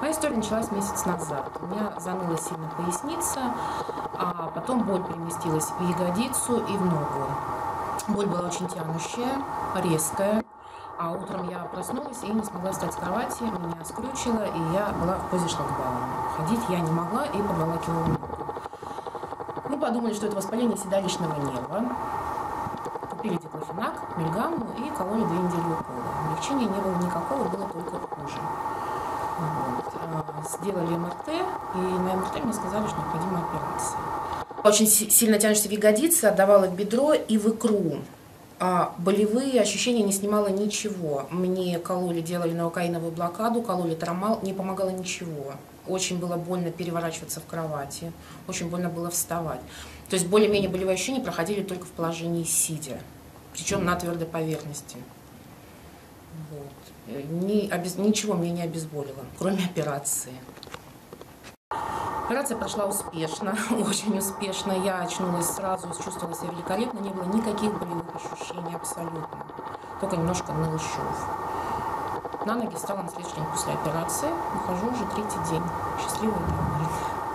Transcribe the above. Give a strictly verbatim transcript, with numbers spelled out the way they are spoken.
Моя история началась месяц назад. У меня заныла сильно поясница, а потом боль переместилась в ягодицу и в ногу. Боль была очень тянущая, резкая, а утром я проснулась и не смогла встать с кровати, меня скрючило, и я была в позе шлагбаума. Ходить я не могла и подволакивала ногу. Мы подумали, что это воспаление седалищного нерва. Купили диклофенак, мильгамму и кололи две недели укола. Облегчения не было никакого, было только хуже. Вот. Сделали эм эр тэ, и на эм эр тэ мне сказали, что необходима операция. Очень сильно тянешься в ягодице, отдавала в бедро и в икру. А болевые ощущения не снимало ничего. Мне кололи, делали наукаиновую блокаду, кололи трамал, не помогало ничего. Очень было больно переворачиваться в кровати, очень больно было вставать. То есть более-менее болевые ощущения проходили только в положении сидя, причем на твердой поверхности. Вот. Ни, обез... Ничего мне не обезболило, кроме операции. Операция прошла успешно, очень успешно. Я очнулась сразу, чувствовала себя великолепно, не было никаких болевых ощущений абсолютно. Только немножко ныл шов. На ноги встала на следующий день после операции. Нахожу уже третий день. Счастливая, довольная.